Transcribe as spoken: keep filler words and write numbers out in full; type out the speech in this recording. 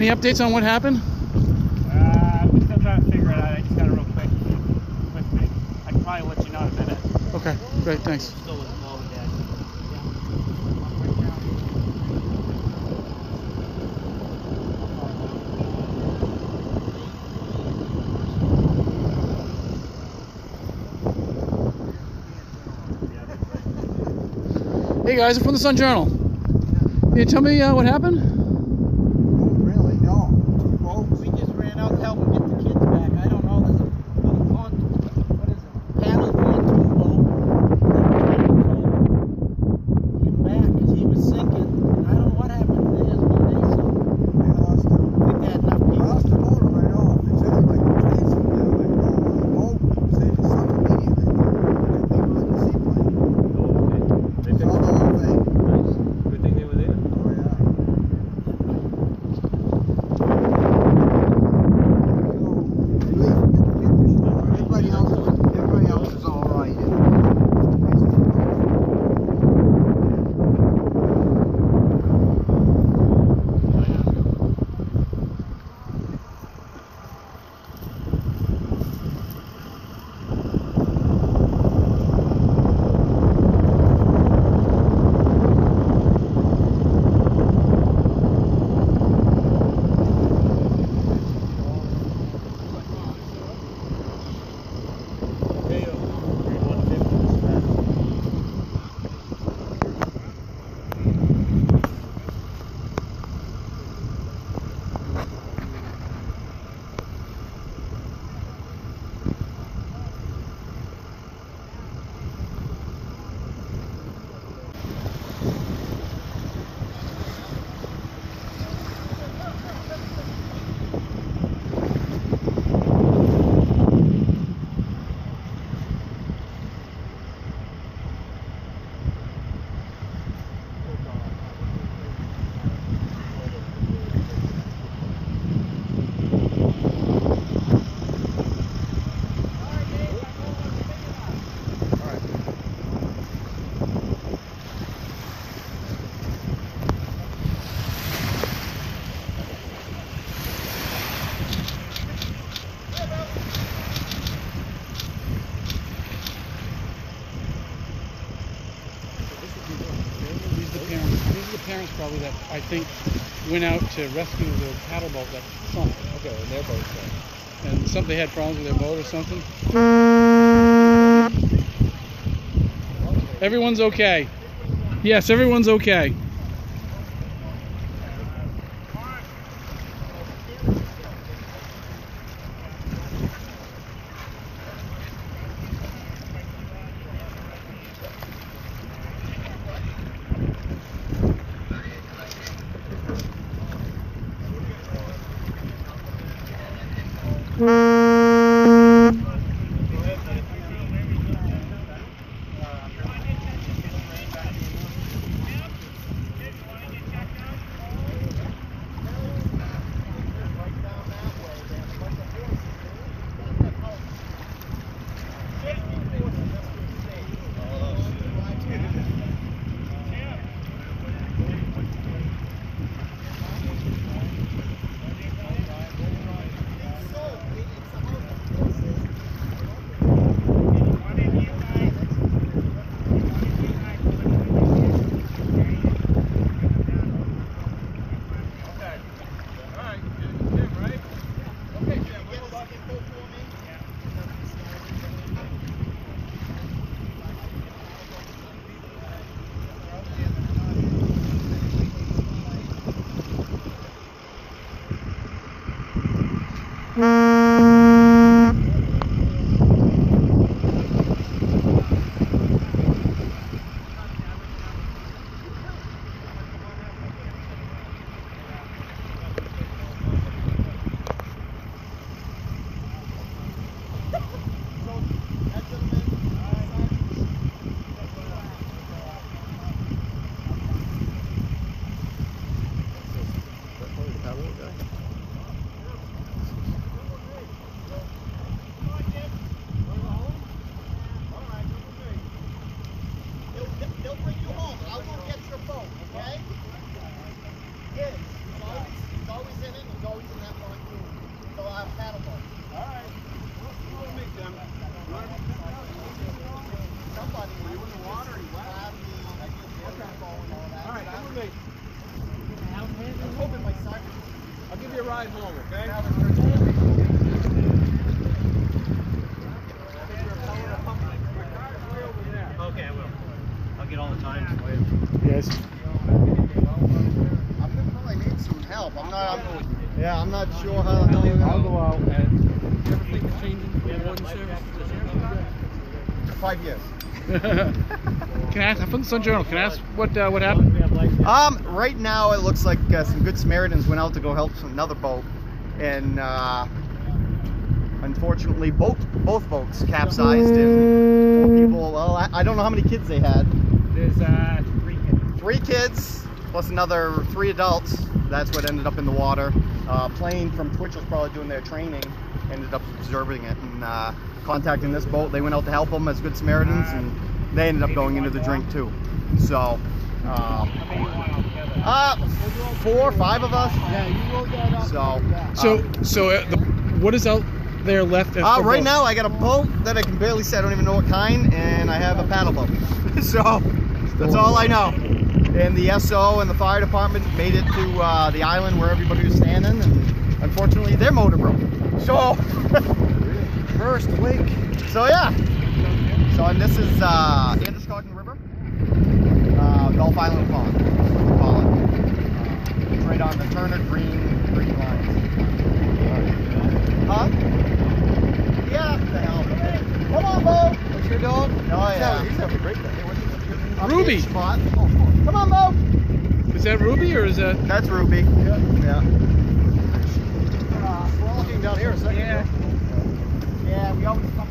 Any updates on what happened? Uh, we're still trying to figure it out. I just got it real quick with me. I can probably let you know in a minute. Okay, great, thanks. Still with mom and dad. Hey guys, I'm from the Sun Journal. Can you tell me uh, what happened? Really, no. Two boats. We just ran out to help him get the kids back. I don't know. There's a little pond. What is it? Paddle pontoon boat. Him back because he was sinking. And I don't know what happened to his one day. So They lost him. I think they had enough They people. lost the motor right off. It sounded like a train somewhere. Like, oh, boat. Said it sunk immediately. Two people in the seaplane. Oh, okay. They Saw fixed the whole thing. it. Nice. Good thing they were there. Oh, yeah. Everybody else, everybody else is all right. These are the parents. These are the parents probably that I think went out to rescue the paddle boat that sunk. Okay, and their boat's there. And some they had problems with their boat or something. Everyone's okay. Yes, everyone's okay. Yes. I'm gonna probably need some help. I'm not. I'm, yeah, I'm not sure how the hell you're I'll gonna. go out. You ever think of changing the warden service to the sheriff's department? Five years. Can I ask? I'm from the Sun Journal. Can I ask what uh, what happened? Um, right now it looks like uh, some good Samaritans went out to go help some, another boat, and uh, unfortunately both both boats capsized and four people. Well, I, I don't know how many kids they had. There's uh, three kids. Three kids plus another three adults. That's what ended up in the water. Uh, plane from Twitch was probably doing their training, ended up observing it and uh, contacting this boat. They went out to help them as good Samaritans, and they ended up going into the drink too. So, uh, uh, four, five of us. Yeah, you wrote that up. So, uh, So so uh, the, what is out there left? uh, for right boat? now I got a boat that I can barely say. I don't even know what kind, and I have a paddle boat. So that's all I know. And the S O and the fire department made it to uh, the island where everybody was standing, and unfortunately their motor broke. So First lake. So yeah. So and this is uh, Androscoggin River, uh, Gulf Island Pond. That's what we call it. Uh, it's right on the Turner Green Green line. Huh? Yeah. What the hell? Come on, Bo. What's your dog? Oh yeah. He's having a great day. Ruby. Spot. Oh, come on, Bo. Is that Ruby or is that? That's Ruby. Yeah. Yeah. Uh, we're all looking down here a second Yeah. ago. Yeah. We always.